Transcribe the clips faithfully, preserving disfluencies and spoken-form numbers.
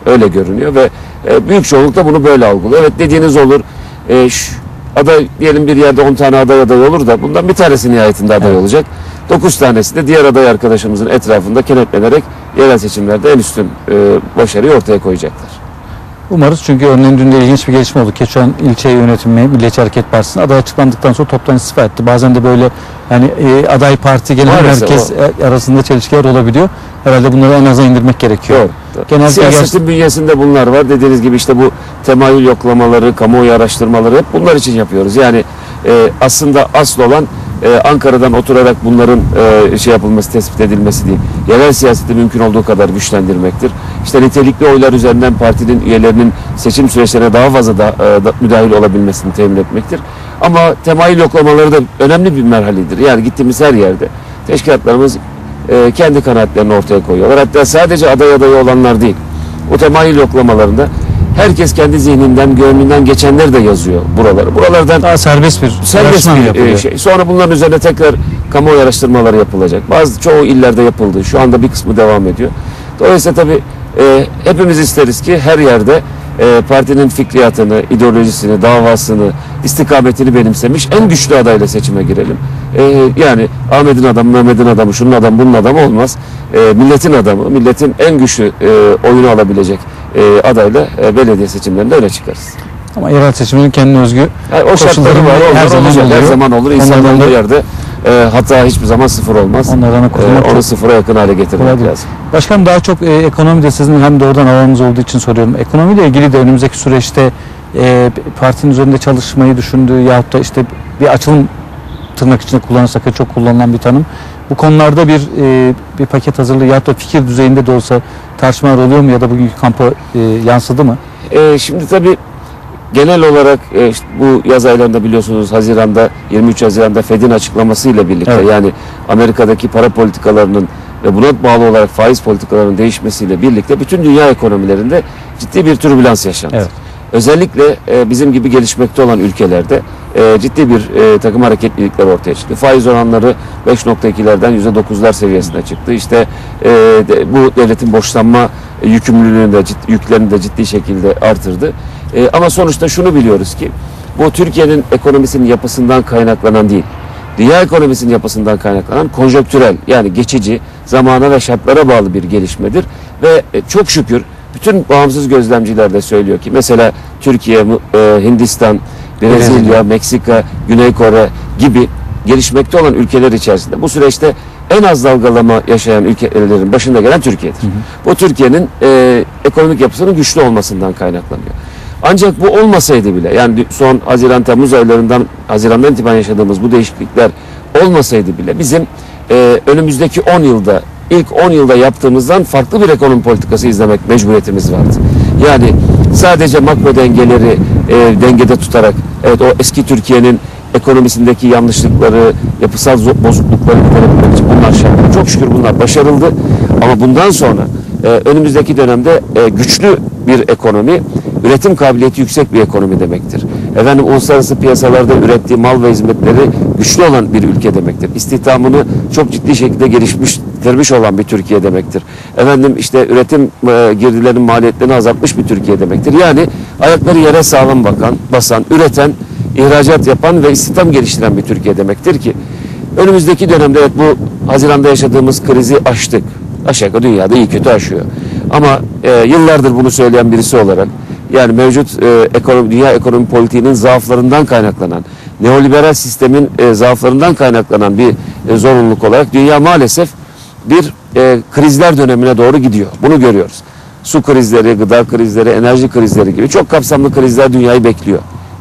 Öyle görünüyor ve e, büyük çoğunlukla bunu böyle algılıyor. Evet, dediğiniz olur. E, şu, aday diyelim bir yerde on tane aday aday olur da bundan bir tanesi nihayetinde aday evet. olacak. dokuz tanesi de diğer aday arkadaşımızın etrafında kenetlenerek yerel seçimlerde en üstün e, başarıyı ortaya koyacaklar. Umarız, çünkü örneğin dün de ilginç bir gelişme oldu. Keçiören İlçe Yönetimi Milliyetçi Hareket Partisi'nin aday açıklandıktan sonra toptan istifa etti. Bazen de böyle yani e, aday parti genel merkez o. arasında çelişkiler olabiliyor. Herhalde bunları en aza indirmek gerekiyor. Doğru. Genel siyasetin gerçi... bünyesinde bunlar var. Dediğiniz gibi işte bu temayül yoklamaları, kamuoyu araştırmaları hep bunlar için yapıyoruz. Yani e, aslında asıl olan e, Ankara'dan oturarak bunların e, şey yapılması, tespit edilmesi değil. Yerel siyaseti mümkün olduğu kadar güçlendirmektir. İşte nitelikli oylar üzerinden partinin üyelerinin seçim süreçlerine daha fazla da, e, da müdahil olabilmesini temin etmektir. Ama temayül yoklamaları da önemli bir merhaledir. Yani gittiğimiz her yerde teşkilatlarımız e, kendi kanaatlerini ortaya koyuyorlar. Hatta sadece aday adayı olanlar değil. O temayül yoklamalarında herkes kendi zihninden, gönlünden geçenleri de yazıyor buraları. Buralardan daha serbest bir serbest bir e, şey. Sonra bunların üzerine tekrar kamuoyu araştırmaları yapılacak. Bazı çoğu illerde yapıldı. Şu anda bir kısmı devam ediyor. Dolayısıyla tabii e, hepimiz isteriz ki her yerde e, partinin fikriyatını, ideolojisini, davasını, istikametini benimsemiş en güçlü adayla seçime girelim. E, yani Ahmet'in adamı, Mehmet'in adamı, şunun adamı, bunun adamı olmaz. E, milletin adamı, milletin en güçlü e, oyunu alabilecek e, adayla e, belediye seçimlerinde öne çıkarız. Ama yerel seçimin kendine özgü yani o şartları var, her zaman olacak, her zaman olur. İnsanların bir yerde e, hata hiçbir zaman sıfır olmaz. Onlardan e, onu sıfıra yakın hale getirmek lazım. Başkanım, daha çok e, ekonomide sizin hem doğrudan alanınız olduğu için soruyorum. Ekonomiyle ilgili de önümüzdeki süreçte e, partinin üzerinde çalışmayı düşündüğü yahut da işte bir açılım, tırnak içinde kullanırsak çok kullanılan bir tanım. Bu konularda bir e, bir paket hazırlığı yahut da fikir düzeyinde de olsa tartışmalar oluyor mu ya da bugünkü kampa e, yansıdı mı? E, şimdi tabii genel olarak e, işte bu yaz aylarında biliyorsunuz Haziran'da yirmi üç Haziran'da Fed'in açıklamasıyla birlikte evet. yani Amerika'daki para politikalarının ve buna bağlı olarak faiz politikalarının değişmesiyle birlikte bütün dünya ekonomilerinde ciddi bir türbülans yaşandı. Evet. Özellikle e, bizim gibi gelişmekte olan ülkelerde e, ciddi bir e, takım hareketlilikler ortaya çıktı. Faiz oranları beş nokta ikilerden yüzde dokuzlar seviyesine çıktı. İşte e, de, bu devletin borçlanma yükümlülüğünü de ciddi, yüklerini de ciddi şekilde artırdı. E, ama sonuçta şunu biliyoruz ki bu Türkiye'nin ekonomisinin yapısından kaynaklanan değil, dünya ekonomisinin yapısından kaynaklanan konjonktürel, yani geçici, zamana ve şartlara bağlı bir gelişmedir. Ve e, çok şükür bütün bağımsız gözlemciler de söylüyor ki mesela Türkiye, e, Hindistan, Brezilya, Meksika, Güney Kore gibi gelişmekte olan ülkeler içerisinde bu süreçte en az dalgalama yaşayan ülkelerin başında gelen Türkiye'dir. Hı hı. Bu Türkiye'nin e, ekonomik yapısının güçlü olmasından kaynaklanıyor. Ancak bu olmasaydı bile, yani son Haziran-Temmuz aylarından Haziran'dan itibaren yaşadığımız bu değişiklikler olmasaydı bile bizim e, önümüzdeki on yılda, ilk on yılda yaptığımızdan farklı bir ekonomi politikası izlemek mecburiyetimiz vardı. Yani sadece makro dengeleri e, dengede tutarak, evet o eski Türkiye'nin ekonomisindeki yanlışlıkları, yapısal bozuklukları giderebilmek için bunlar şart. Çok şükür bunlar başarıldı. Ama bundan sonra e, önümüzdeki dönemde e, güçlü bir ekonomi, üretim kabiliyeti yüksek bir ekonomi demektir. Efendim uluslararası piyasalarda ürettiği mal ve hizmetleri güçlü olan bir ülke demektir. İstihdamını çok ciddi şekilde geliştirmiş olan bir Türkiye demektir. Efendim işte üretim e, girdilerinin maliyetlerini azaltmış bir Türkiye demektir. Yani ayakları yere sağlam bakan, basan, üreten, ihracat yapan ve istihdam geliştiren bir Türkiye demektir ki önümüzdeki dönemde evet bu Haziran'da yaşadığımız krizi aştık. Aşağı yukarı dünyada iyi kötü aşıyor. Ama e, yıllardır bunu söyleyen birisi olarak yani mevcut e, ekonomi, dünya ekonomi politiğinin zaaflarından kaynaklanan, neoliberal sistemin e, zaaflarından kaynaklanan bir e, zorunluluk olarak dünya maalesef bir e, krizler dönemine doğru gidiyor. Bunu görüyoruz. Su krizleri, gıda krizleri, enerji krizleri gibi çok kapsamlı krizler dünyayı bekliyor.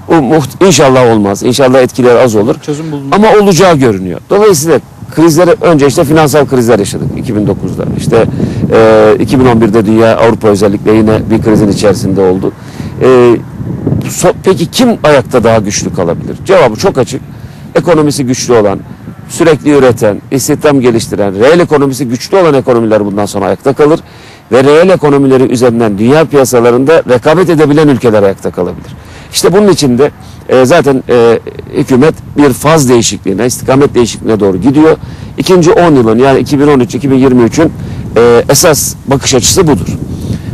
Bu inşallah olmaz. İnşallah etkileri az olur. Çözüm bulunur. Ama olacağı görünüyor. Dolayısıyla krizleri önce işte finansal krizler yaşadık iki bin dokuzda. İşte e, iki bin on birde dünya, Avrupa özellikle yine bir krizin içerisinde oldu. E, so, peki kim ayakta daha güçlü kalabilir? Cevabı çok açık. Ekonomisi güçlü olan, sürekli üreten, istihdam geliştiren, reel ekonomisi güçlü olan ekonomiler bundan sonra ayakta kalır. Ve reel ekonomileri üzerinden dünya piyasalarında rekabet edebilen ülkeler ayakta kalabilir. İşte bunun için de e, zaten e, hükümet bir faz değişikliğine, istikamet değişikliğine doğru gidiyor. İkinci on yılın yani iki bin on üç iki bin yirmi üçün e, esas bakış açısı budur.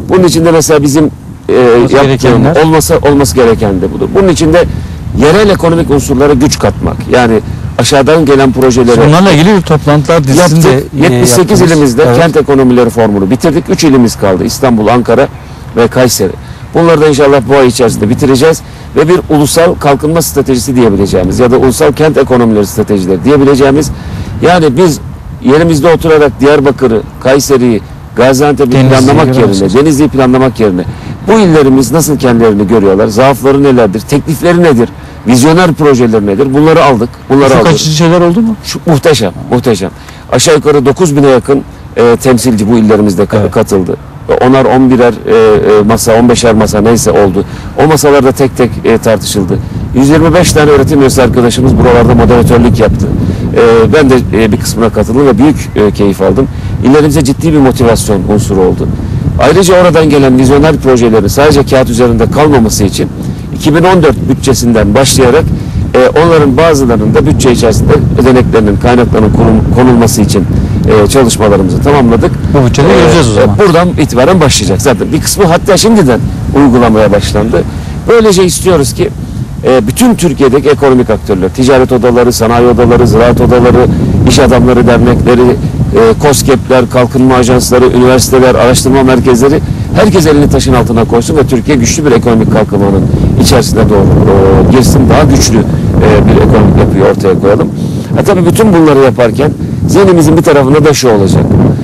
Bunun için de mesela bizim e, yaptığım, gerekenler? olması olması gereken de budur. Bunun için de yerel ekonomik unsurlara güç katmak. Yani aşağıdan gelen projeleri Bunlarla ilgili bir toplantılar dizisinde yaptık. yetmiş sekiz yaptınız. ilimizde Evet. kent ekonomileri formunu bitirdik. üç ilimiz kaldı. İstanbul, Ankara ve Kayseri. Bunları da inşallah bu ay içerisinde bitireceğiz ve bir ulusal kalkınma stratejisi diyebileceğimiz ya da ulusal kent ekonomileri stratejileri diyebileceğimiz, yani biz yerimizde oturarak Diyarbakır'ı, Kayseri'yi, Gaziantep'i Denizli'yi planlamak yerine, görüyorsunuz. Denizli'yi planlamak yerine bu illerimiz nasıl kendilerini görüyorlar, zaafları nelerdir, teklifleri nedir, vizyoner projeleri nedir, bunları aldık. Bunları Ufuk aldık. açıcı şeyler oldu mu? Şu, muhteşem, muhteşem. Aşağı yukarı dokuz bine yakın e, temsilci bu illerimizde ka- Evet. katıldı. Onar, on birer e, e, masa, on beşer masa neyse oldu. O masalarda tek tek e, tartışıldı. yüz yirmi beş tane öğretim üyesi arkadaşımız buralarda moderatörlük yaptı. E, ben de e, bir kısmına katıldım ve büyük e, keyif aldım. İllerimize ciddi bir motivasyon unsuru oldu. Ayrıca oradan gelen vizyoner projelerin sadece kağıt üzerinde kalmaması için iki bin on dört bütçesinden başlayarak e, onların bazılarının da bütçe içerisinde ödeneklerinin, kaynaklarının konul- konulması için e, çalışmalarımızı tamamladık. Bu bütçede göreceğiz o zaman. E, buradan itibaren başlayacak zaten. Bir kısmı hatta şimdiden uygulamaya başlandı. Böylece istiyoruz ki e, bütün Türkiye'deki ekonomik aktörler, ticaret odaları, sanayi odaları, ziraat odaları, iş adamları dernekleri, e, KOSGEB'ler, kalkınma ajansları, üniversiteler, araştırma merkezleri, herkes elini taşın altına koysun ve Türkiye güçlü bir ekonomik kalkınmanın içerisine doğru e, girsin. Daha güçlü e, bir ekonomik yapıyı ortaya koyalım. Ha, tabii bütün bunları yaparken zihnimizin bir tarafında da şu olacak.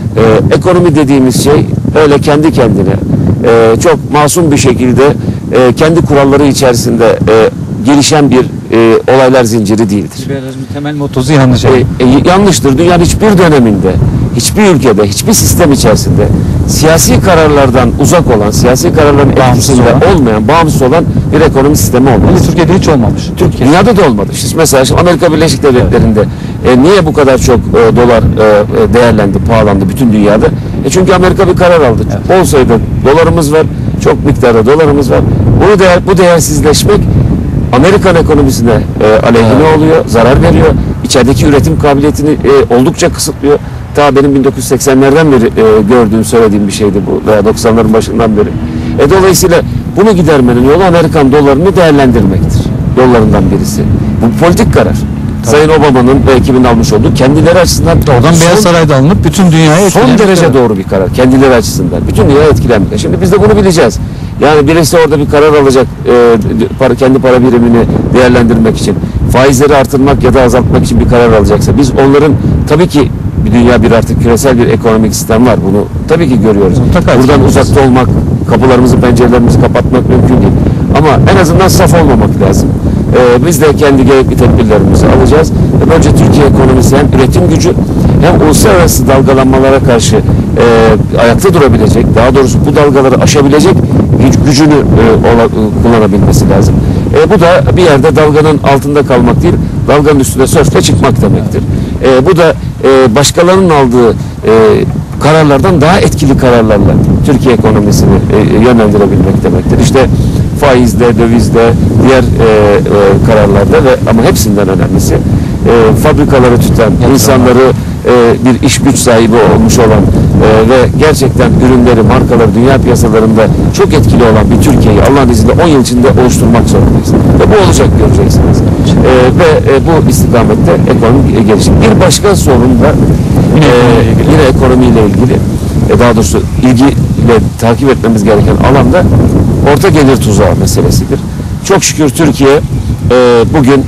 E, ekonomi dediğimiz şey öyle kendi kendine e, çok masum bir şekilde e, kendi kuralları içerisinde e, gelişen bir e, olaylar zinciri değildir. Liberalizmin temel motosu yanlış. E, e, yanlıştır. Dünyanın hiçbir döneminde, hiçbir ülkede, hiçbir sistem içerisinde siyasi kararlardan uzak olan, siyasi kararların Bağımsız etkisinde olan. olmayan, bağımsız olan bir ekonomi sistemi olmaz. Türkiye'de hiç olmamış. Türkiye, dünyada da olmadı. İşte mesela şimdi Amerika Birleşik Devletleri'nde e, niye bu kadar çok e, dolar e, e, değerlendi, pahalandı bütün dünyada? E çünkü Amerika bir karar aldı. Evet. Bol sayıda dolarımız var, çok miktarda dolarımız var. Bunu değer, bu değersizleşmek Amerikan ekonomisine e, aleyhine Evet. oluyor, zarar veriyor. İçerideki üretim kabiliyetini e, oldukça kısıtlıyor. Ta benim bin dokuz yüz seksenlerden beri e, gördüğüm, söylediğim bir şeydi bu veya doksanların başından beri. E, dolayısıyla bunu gidermenin yolu Amerikan dolarını değerlendirmektir. Yollarından birisi. Bu politik karar. Sayın Obama'nın ve ekibinin almış olduğu kendileri açısından Oradan son- Beyaz Saray'da alınıp bütün dünyaya son etkileyen bir derece karar. doğru bir karar. Kendileri açısından. Bütün dünya etkilenmiyor. Şimdi biz de bunu bileceğiz. Yani birisi orada bir karar alacak, e, para, kendi para birimini değerlendirmek için, faizleri artırmak ya da azaltmak için bir karar alacaksa, biz onların tabii ki bir dünya bir artık küresel bir ekonomik sistem var. Bunu tabii ki görüyoruz. Mutlaka Buradan etkileyeceğiz. uzakta olmak, kapılarımızı, pencerelerimizi kapatmak mümkün değil. Ama en azından saf olmamak lazım. Ee, biz de kendi gerekli tedbirlerimizi alacağız. Ve böylece Türkiye ekonomisi hem üretim gücü hem uluslararası dalgalanmalara karşı e, ayakta durabilecek, daha doğrusu bu dalgaları aşabilecek güc, gücünü e, ola, e, kullanabilmesi lazım. E, bu da bir yerde dalganın altında kalmak değil, dalganın üstüne sörfle çıkmak demektir. E, bu da e, başkalarının aldığı e, kararlardan daha etkili kararlarla Türkiye ekonomisini e, yönlendirebilmek demektir. İşte faizde, dövizde, diğer e, e, kararlarda ve ama hepsinden önemlisi e, fabrikaları tutan, insanları e, bir iş güç sahibi olmuş olan e, ve gerçekten ürünleri, markaları dünya piyasalarında çok etkili olan bir Türkiye'yi Allah'ın izniyle on yıl içinde oluşturmak zorundayız. Ve bu olacak, göreceksiniz. E, ve e, bu istikamette ekonomik gelişim. Bir başka sorun da Yine e, ekonomiyle ilgili. yine ekonomiyle ilgili, e, daha doğrusu ilgiyle takip etmemiz gereken alanda orta gelir tuzağı meselesidir. Çok şükür Türkiye e, bugün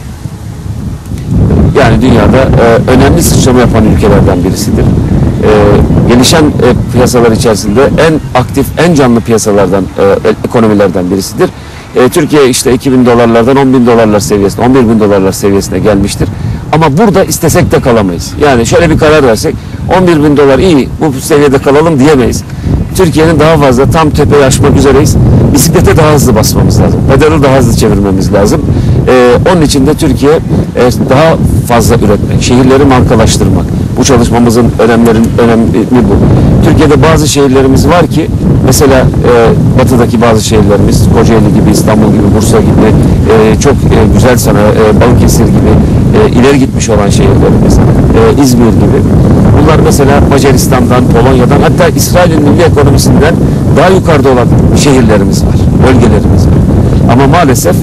yani dünyada e, önemli sıçrama yapan ülkelerden birisidir. E, gelişen e, piyasalar içerisinde en aktif, en canlı piyasalardan, e, ekonomilerden birisidir. E, Türkiye işte iki bin dolarlardan on bin dolarlar seviyesine, on bir bin dolarlar seviyesine gelmiştir. Ama burada istesek de kalamayız. Yani şöyle bir karar versek on bir bin dolar iyi, bu seviyede kalalım diyemeyiz. Türkiye'nin daha fazla tam tepeyi aşmak üzereyiz. Bisiklete daha hızlı basmamız lazım. Pedalı daha hızlı çevirmemiz lazım. Ee, onun için de Türkiye e, daha fazla üretmek, şehirleri markalaştırmak, bu çalışmamızın önemlerin önemli bu. Türkiye'de bazı şehirlerimiz var ki mesela e, batıdaki bazı şehirlerimiz Kocaeli gibi, İstanbul gibi, Bursa gibi e, çok e, güzel sana e, Balıkesir gibi e, ileri gitmiş olan şehirlerimiz, e, İzmir gibi. Bunlar mesela Macaristan'dan, Polonya'dan, hatta İsrail'in milli ekonomisinden daha yukarıda olan şehirlerimiz var, bölgelerimiz var. Ama maalesef e,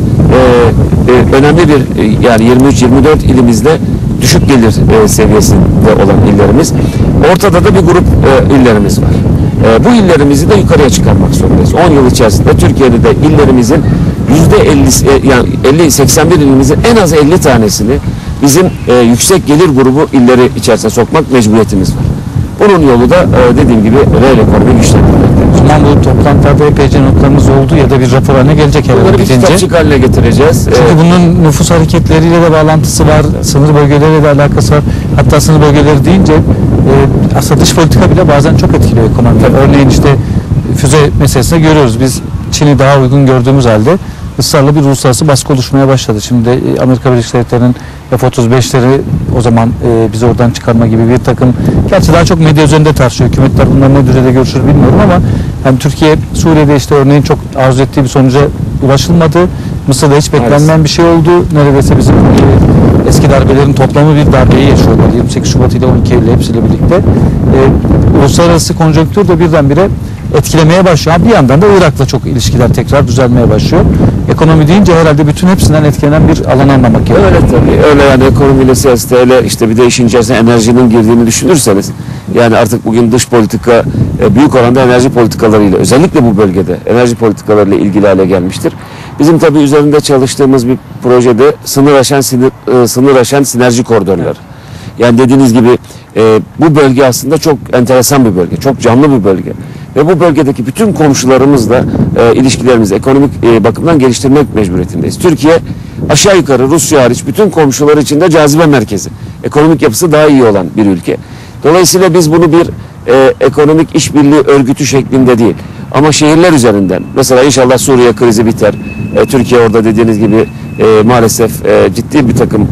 e, önemli bir e, yani yirmi üç yirmi dört ilimizde düşük gelir e, seviyesinde olan illerimiz. Ortada da bir grup e, illerimiz var. E, bu illerimizi de yukarıya çıkarmak zorundayız. on yıl içerisinde Türkiye'de de illerimizin yüzde elli e, yani elli seksen bir ilimizin en az elli tanesini bizim e, yüksek gelir grubu illeri içerisine sokmak mecburiyetimiz var. Bunun yolu da e, dediğim gibi reel ekonomi güçlendirmek. O zaman bu toplantılarda epeyce notlarımız oldu ya da bir rapor haline gelecek herhalde Bunları bir bitince. kitapçık haline getireceğiz. Çünkü E, bunun nüfus hareketleriyle de bağlantısı var, sınır bölgeleriyle de alakası var. Hatta sınır bölgeleri deyince e, aslında dış politika bile bazen çok etkiliyor ekonomiyi. Örneğin işte füze meselesinde görüyoruz. Biz Çin'i daha uygun gördüğümüz halde ısrarla bir uluslararası baskı oluşmaya başladı. Şimdi e, Amerika Birleşik Devletleri'nin F otuz beşleri o zaman e, bizi oradan çıkarma gibi bir takım, gerçi daha çok medya üzerinde tartışıyor. Hükümetler bunlar ne düzeyde görüşür bilmiyorum ama yani Türkiye Suriye'de işte örneğin çok arzu ettiği bir sonuca ulaşılmadı. Mısır'da hiç beklenmeyen bir şey oldu. Neredeyse bizim e, eski darbelerin toplamı bir darbeyi yaşıyorlar. yirmi sekiz Şubat ile on iki Eylül hepsiyle birlikte. E, uluslararası konjonktür de birdenbire etkilemeye başlıyor. Bir yandan da Irak'la çok ilişkiler tekrar düzelmeye başlıyor. Ekonomi deyince herhalde bütün hepsinden etkilenen bir alan anlamak gerekiyor. Öyle tabii. Öyle yani ekonomiyle siyasete, öyle işte bir de işin içerisine enerjinin girdiğini düşünürseniz, yani artık bugün dış politika e, büyük oranda enerji politikalarıyla, özellikle bu bölgede enerji politikalarıyla ilgili hale gelmiştir. Bizim tabii üzerinde çalıştığımız bir projede sınır aşan sinir, e, sınır aşan sinerji koridorları. Yani dediğiniz gibi e, bu bölge aslında çok enteresan bir bölge, çok canlı bir bölge. Ve bu bölgedeki bütün komşularımızla e, ilişkilerimizi ekonomik e, bakımdan geliştirmek mecburiyetindeyiz. Türkiye aşağı yukarı Rusya hariç bütün komşuları içinde cazibe merkezi. Ekonomik yapısı daha iyi olan bir ülke. Dolayısıyla biz bunu bir e, ekonomik işbirliği örgütü şeklinde değil, ama şehirler üzerinden, mesela inşallah Suriye krizi biter. E, Türkiye orada dediğiniz gibi e, maalesef e, ciddi bir takım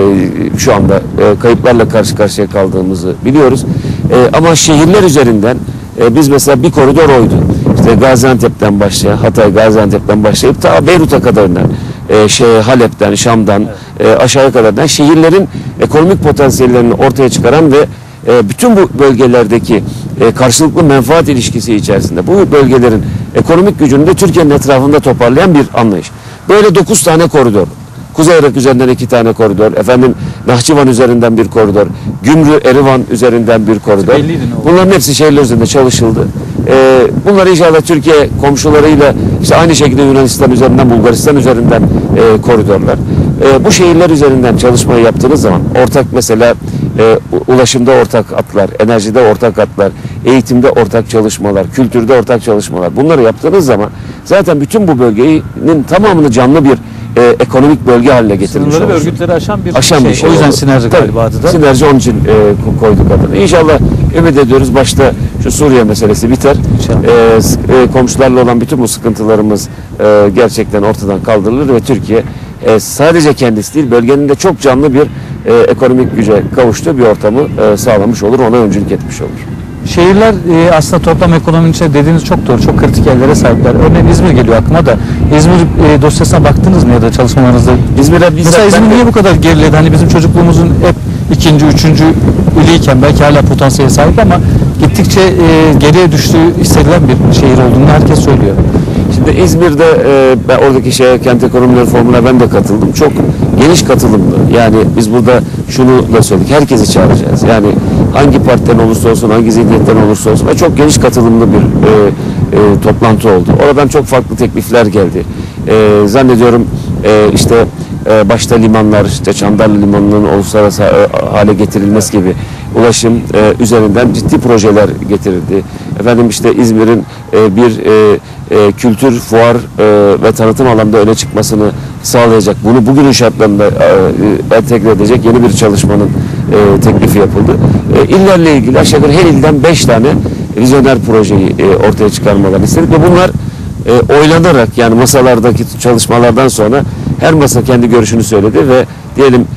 e, şu anda e, kayıplarla karşı karşıya kaldığımızı biliyoruz. E, ama şehirler üzerinden e, biz mesela bir koridor oydu. İşte Gaziantep'ten başlayan, Hatay Gaziantep'ten başlayıp ta Beyrut'a kadarına, e, şey, Halep'ten, Şam'dan e, aşağıya kadardan şehirlerin ekonomik potansiyellerini ortaya çıkaran ve e, bütün bu bölgelerdeki e, karşılıklı menfaat ilişkisi içerisinde bu bölgelerin ekonomik gücünü de Türkiye'nin etrafında toparlayan bir anlayış. Böyle dokuz tane koridor. Kuzey Irak üzerinden iki tane koridor, efendim Nahçıvan üzerinden bir koridor, Gümrü Erivan üzerinden bir koridor. Bunların hepsi şehirler üzerinde çalışıldı. Ee, bunlar inşallah Türkiye komşularıyla işte aynı şekilde Yunanistan üzerinden, Bulgaristan üzerinden e, koridorlar. E, bu şehirler üzerinden çalışmayı yaptığınız zaman ortak mesela e, ulaşımda ortak hatlar, enerjide ortak hatlar, eğitimde ortak çalışmalar, kültürde ortak çalışmalar, bunları yaptığınız zaman zaten bütün bu bölgenin tamamını canlı bir e, ekonomik bölge haline getirmiş Sınırları ve olursunuz. örgütleri aşan bir, Aşan şey. bir şey. O yüzden olur. sinerji Tabii, galiba adı da. Sinerji onun için e, koyduk adını. İnşallah ümit ediyoruz başta şu Suriye meselesi biter. E, e, komşularla olan bütün bu sıkıntılarımız e, gerçekten ortadan kaldırılır ve Türkiye e, sadece kendisi değil, bölgenin de çok canlı bir e, ekonomik güce kavuştuğu bir ortamı e, sağlamış olur, ona öncülük etmiş olur. Şehirler e, aslında toplam ekonominin içinde dediğiniz çok doğru, çok kritik yerlere sahipler. Örneğin İzmir geliyor aklıma da. İzmir e, dosyasına baktınız mı ya da çalışmalarınızda? İzmir'e Mesela İzmir niye bu kadar geriledi? Hani bizim çocukluğumuzun hep ikinci, üçüncü iliyken belki hala potansiyele sahip ama gittikçe e, geriye düştüğü hissedilen bir şehir olduğunu herkes söylüyor. Şimdi İzmir'de e, ben oradaki şeye, kent ekonomileri forumuna ben de katıldım. Çok geniş katılımlı. Yani biz burada şunu da söyledik. Herkesi çağıracağız. Yani hangi partiden olursa olsun, hangi zihniyetten olursa olsun ve çok geniş katılımlı bir e, e, toplantı oldu. Oradan çok farklı teklifler geldi. E, zannediyorum e, işte e, başta limanlar, işte Çandarlı Limanı'nın uluslararası e, hale getirilmesi gibi ulaşım e, üzerinden ciddi projeler getirildi. Efendim işte İzmir'in e, bir e, e, kültür, fuar e, ve tanıtım alanında öne çıkmasını sağlayacak, bunu bugünün şartlarında e, entegre edecek yeni bir çalışmanın e, teklifi yapıldı. E, illerle ilgili aşağı yukarı her ilden beş tane vizyoner projeyi e, ortaya çıkarmalarını istedik ve bunlar e, oylanarak, yani masalardaki çalışmalardan sonra her masa kendi görüşünü söyledi ve diyelim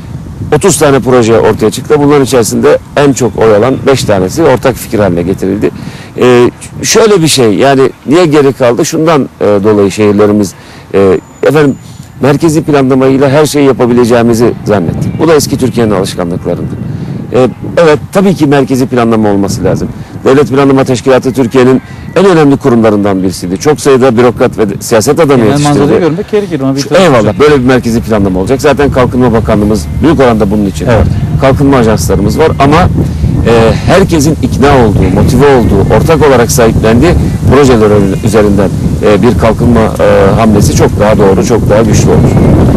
otuz tane proje ortaya çıktı. Bunların içerisinde en çok oy alan beş tanesi ortak fikir haline getirildi. Ee, şöyle bir şey, yani niye geri kaldı? Şundan e, dolayı şehirlerimiz e, efendim merkezi planlamayla her şeyi yapabileceğimizi zannettik. Bu da eski Türkiye'nin alışkanlıklarından. Ee, evet, tabii ki merkezi planlama olması lazım. Devlet Planlama Teşkilatı Türkiye'nin en önemli kurumlarından birisiydi. Çok sayıda bürokrat ve siyaset adamı Genel yetiştirdi. manzarayı görmek gerekir. Ona bir Şu- Eyvallah, böyle bir merkezi planlama olacak. Zaten Kalkınma Bakanlığımız büyük oranda bunun için. Evet. Kalkınma ajanslarımız var ama e, herkesin ikna olduğu, motive olduğu, ortak olarak sahiplendiği projeler üzerinden e, bir kalkınma e, hamlesi çok daha doğru, çok daha güçlü olur.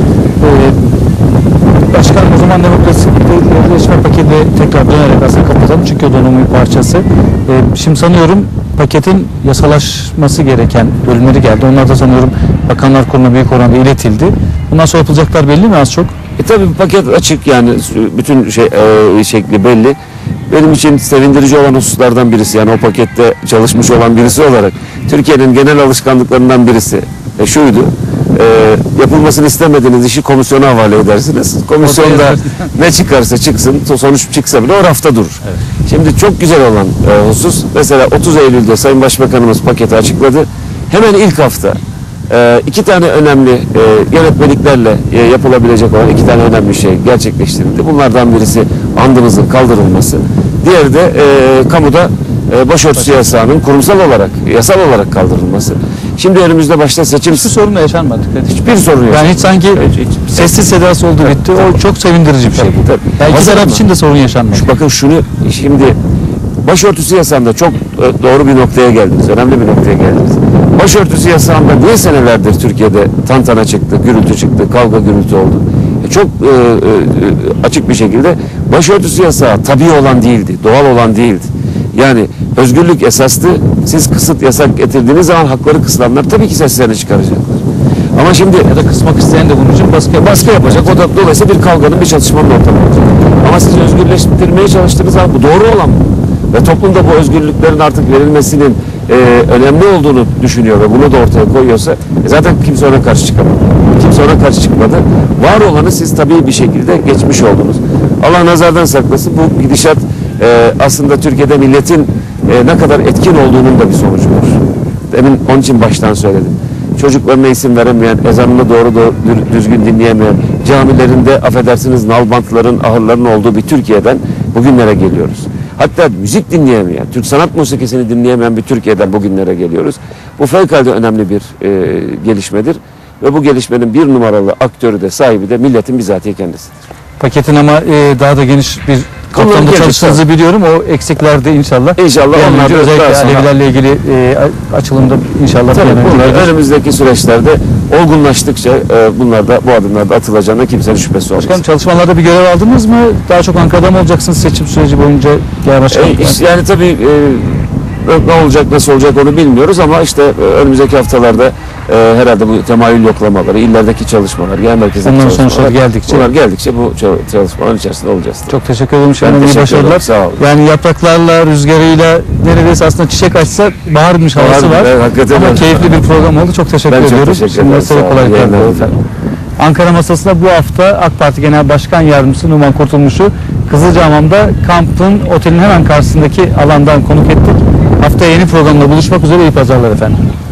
Ee, Başkan, o zaman demokrasi yerleşme paketine tekrar dönerek aslında kapatalım çünkü o dönemin bir parçası. Ee, şimdi sanıyorum paketin yasalaşması gereken bölümleri geldi. Onlar da sanıyorum Bakanlar Kurulu'na büyük oranda iletildi. Bundan sonra yapılacaklar belli mi az çok? E tabii paket açık, yani bütün şey e, şekli belli. Benim için sevindirici olan hususlardan birisi, yani o pakette çalışmış olan birisi olarak Türkiye'nin genel alışkanlıklarından birisi e, şuydu. E, yapılmasını istemediğiniz işi komisyona havale edersiniz. Komisyonda ne çıkarsa çıksın, sonuç çıksa bile o rafta durur. Evet. Şimdi çok güzel olan e, husus, mesela otuz Eylül'de Sayın Başbakanımız paketi açıkladı. Hemen ilk hafta e, iki tane önemli e, yönetmeliklerle e, yapılabilecek olan iki tane önemli şey gerçekleştirildi. Bunlardan birisi andımızın kaldırılması. Diğeri de e, kamuda e, başörtüsü yasağının kurumsal olarak, yasal olarak kaldırılması. Şimdi önümüzde başta seçim... Hiçbir sorun da yaşanmadı. Hiçbir sorun yok. Yani hiç sanki Hiç- hiç- sessiz sedası oldu bitti. O çok sevindirici bir şey. Tabii, tabii. Yani iki Hazır taraf ama. için de sorun yaşanmadı. Şu- Bakın şunu, şimdi başörtüsü yasağında çok e, doğru bir noktaya geldiniz. Önemli bir noktaya geldiniz. Başörtüsü yasağında niye senelerdir Türkiye'de tantana çıktı, gürültü çıktı, kavga gürültü oldu? E, çok e, e, açık bir şekilde başörtüsü yasağı tabii olan değildi, doğal olan değildi. Yani özgürlük esastı. Siz kısıt yasak getirdiğiniz zaman hakları kısılanlar tabii ki seslerini çıkaracaklar. Ama şimdi Ya da kısmak isteyen de bunun için baskı yapar. baskı yapacak. O da dolayısıyla bir kavganın, bir çatışmanın ortamı olacak. Ama siz özgürleştirmeye çalıştığınız zaman bu doğru olan bu. Ve toplumda bu özgürlüklerin artık verilmesinin e, önemli olduğunu düşünüyor ve bunu da ortaya koyuyorsa e, zaten kimse ona karşı çıkamadı. Kimse ona karşı çıkmadı. Var olanı siz tabii bir şekilde geçmiş oldunuz. Allah nazardan saklasın, bu gidişat e, aslında Türkiye'de milletin e, ne kadar etkin olduğunun da bir sonucudur. Demin onun için baştan söyledim. Çocuklarına isim veremeyen, ezanını doğru doğru düzgün dinleyemeyen, camilerinde affedersiniz nalbantların, ahırların olduğu bir Türkiye'den bugünlere geliyoruz. Hatta müzik dinleyemeyen, Türk sanat musikisini dinleyemeyen bir Türkiye'den bugünlere geliyoruz. Bu fevkalade önemli bir e, gelişmedir. Ve bu gelişmenin bir numaralı aktörü de, sahibi de milletin bizatihi kendisidir. Paketin ama e, daha da geniş bir kapsamda gelecek, çalıştığınızı biliyorum. O eksiklerde inşallah. İnşallah Bir an onlar önce da özellikle daha sonra- Alevilerle ilgili e, açılımda inşallah bir Tabii an önce bunlar gelir. önümüzdeki süreçlerde olgunlaştıkça e, bunlar da bu adımlarda atılacağına kimsenin şüphesi olmaz. Başkanım, çalışmalarda bir görev aldınız mı? Daha çok Ankara'da mı olacaksınız seçim süreci boyunca? Genel başkanım. E, iş- yani tabii e, ne olacak, nasıl olacak onu bilmiyoruz ama işte e, önümüzdeki haftalarda e, herhalde bu temayül yoklamaları, illerdeki çalışmalar, genel merkezdeki Onların çalışmalar, sonuçları geldikçe. bunlar geldikçe bu çal- çalışmaların içerisinde olacağız. Çok teşekkür ederim. Ben Şahin iyi teşekkür ederim, başarılar. sağ olun. Yani yapraklarla, rüzgarıyla neredeyse aslında çiçek açsa baharmış havası Bahar, var. evet, hakikaten Ama öyle. keyifli bir program oldu. Çok teşekkür Ben çok ediyoruz. teşekkür Şimdi ederim. size Sağ olun. kolaylıklar İyi diliyorum yayınlar efendim. Ankara masasında bu hafta AK Parti Genel Başkan Yardımcısı Numan Kurtulmuş'u Kızılcahamam'da kampın otelin hemen karşısındaki alandan konuk ettik. Haftaya yeni programda buluşmak üzere, iyi pazarlar efendim.